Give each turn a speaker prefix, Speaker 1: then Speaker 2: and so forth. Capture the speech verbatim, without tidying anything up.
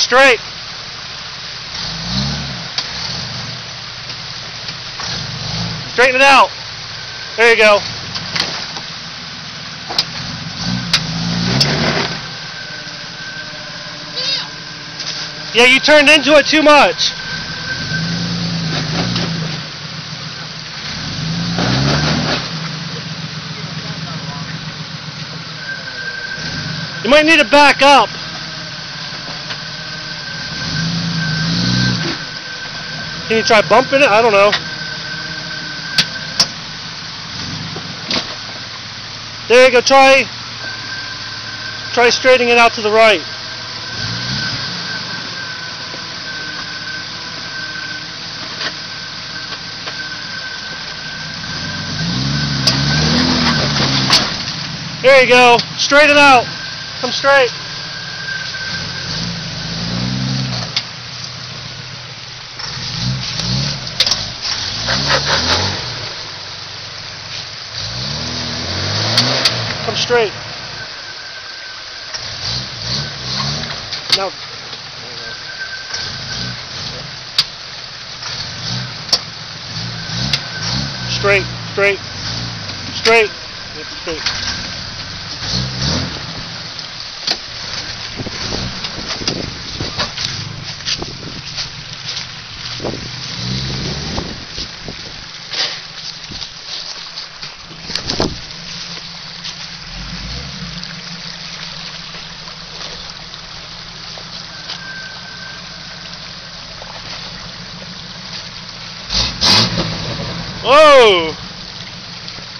Speaker 1: Straight. Straighten it out. There you go. Yeah, you turned into it too much. You might need to back up. Can you try bumping it? I don't know. There you go. Try, try straightening it out to the right. There you go. Straighten out. Come straight. Come straight. Now. Straight, straight, straight, straight. Whoa!